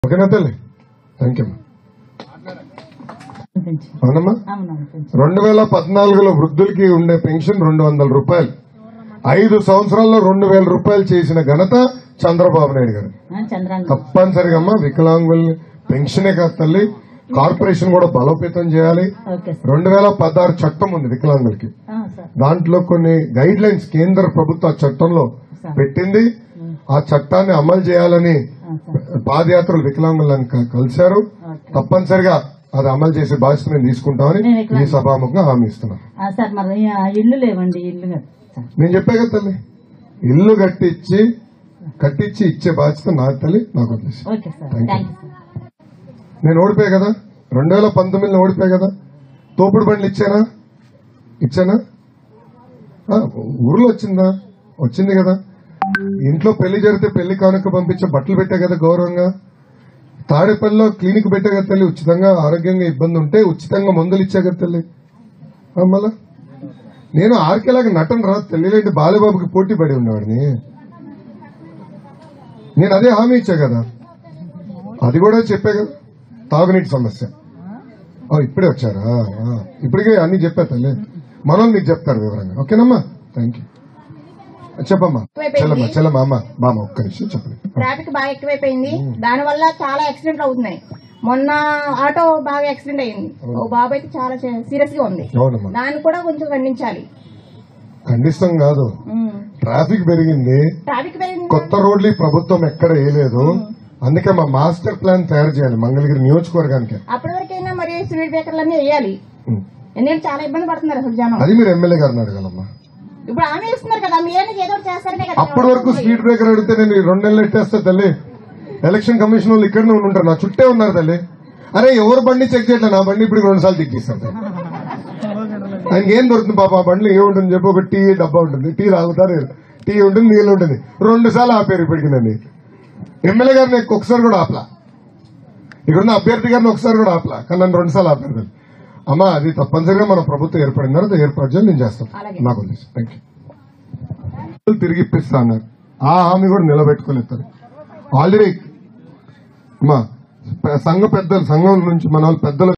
ఓకేనా తల్లి? Thank you అవునమ్మా. 2014లో వృద్ధులకి ఉండే పెన్షన్ 200 రూపాయలు, 5 సంవత్సరాల్లో 2000 రూపాయలు చేసిన ఘనత చంద్రబాబు నాయుడు గారు. తప్పనిసరిగా అమ్మా వికలాంగుల్ని పెన్షనే కాదు తల్లి, కార్పొరేషన్ కూడా బలోపేతం చేయాలి. 2016 చట్టం ఉంది వికలాంగులకి, దాంట్లో కొన్ని గైడ్ లైన్స్ కేంద్ర ప్రభుత్వ చట్టంలో పెట్టింది. ఆ చట్టాన్ని అమలు చేయాలని పాదయాత్రలు వికలాంగులను కలిశారు. తప్పనిసరిగా అది అమలు చేసే బాధ్యత నేను తీసుకుంటామని ఈ సభాముఖంగా హామీ ఇస్తున్నాను. ఇల్లు లేవండి, ఇల్లు నేను చెప్పే కదా తల్లి, ఇల్లు కట్టించి ఇచ్చే బాధ్యత నాకు తల్లి, నాకు వదిలేసి. నేను ఓడిపోయా కదా, 2019లో ఓడిపోయా కదా, తోపుడు బండ్లు ఇచ్చానా? ఊర్లో వచ్చింది కదా. ఇంట్లో పెళ్లి జరిగితే పెళ్లి కానుక పంపించే బట్టలు పెట్టా కదా గౌరవంగా. తాడేపల్లిలో క్లినిక్ పెట్టా కదా తల్లి, ఉచితంగా ఆరోగ్యంగా ఇబ్బంది ఉంటే ఉచితంగా మందులు ఇచ్చా కదా తల్లి. మళ్ళా నేను ఆర్కేలాగా నటన రాదు తల్లిలేంటి, బాలబాబుకి పోటీ పడి ఉండేవాడిని. నేను అదే హామీ ఇచ్చా కదా, అది కూడా చెప్పా కదా. తాగునీటి సమస్య ఇప్పుడే వచ్చారా? ఇప్పటికే అన్ని చెప్పా తల్లి, మనం మీకు చెప్తారు వివరంగా. ఓకేనమ్మా, థ్యాంక్ యూ. చెప్పమ్మా చెల్లమ్మ బామ్మ ఒక్క నిమిషం చెప్పండి. ట్రాఫిక్ బాగా ఎక్కువైపోయింది, దాని వల్ల చాలా యాక్సిడెంట్లు అవుతున్నాయి. మొన్న ఆటో బాగా యాక్సిడెంట్ అయింది, ఓ బాబు అయితే చాలా సీరియస్ గా ఉంది. దాన్ని కూడా కొంచెం ఖండించాలి. ఖండిస్తాం కాదు, ట్రాఫిక్ పెరిగింది, కొత్త రోడ్లు ప్రభుత్వం ఎక్కడ వేయలేదు. అందుకే మా మాస్టర్ ప్లాన్ తయారు చేయాలి మంగళగిరి నియోజకవర్గానికి. అప్పటి వరకైనా మరి స్పీడ్ బ్రేకర్లన్నీ వేయాలి, ఎందుకంటే చాలా ఇబ్బంది పడుతున్నారు అసలు జనం. అది మీరు ఎమ్మెల్యే గారిని అడగాలమ్మా. ఇప్పుడు ఆమె ఇస్తున్నారు కదా, మీరు ఏదో చేస్తారనే కదా. అప్పటి వరకు స్పీడ్ బ్రేకర్ అడిగితే నేను 2 నెలలు ఎట్టేస్తా తల్లి. ఎలక్షన్ కమిషన్ వాళ్ళు ఇక్కడనే ఉంటారు, నా చుట్టే ఉన్నారు తల్లి. అరే ఎవరు బండి చెక్ చేయట్లేదు, నా బండి ఇప్పుడు 2 సార్లు తిట్టిస్తారు. ఆయనకి ఏం దొరుకుతుంది పాప, ఆ బండిలో ఏముంటుంది చెప్పి, ఒక టీ డబ్బా ఉంటుంది, టీ తాగుతారు, టీ ఉంటుంది, నీళ్ళు ఉంటుంది. 2 సార్లు ఆపారు ఇప్పటికి నన్ను. ఎమ్మెల్యే గారిని ఒకసారి కూడా ఆపలా, ఇక్కడున్న అభ్యర్థి గారిని ఒకసారి కూడా ఆపలా, కానీ నన్ను 2 సార్లు ఆపారు. అమ్మా అది తప్పనిసరిగా మన ప్రభుత్వం ఏర్పడిన తర్వాత ఏర్పాటు చేయాలి, నేను చేస్తాను. నాకు ఉద్దేశం. Thank you. తిరిగి ఇప్పిస్తా అన్నారు, ఆ హామీ కూడా నిలబెట్టుకోలేదు. ఆల్రెడీ మా సంఘం నుంచి మన వాళ్ళు పెద్దలు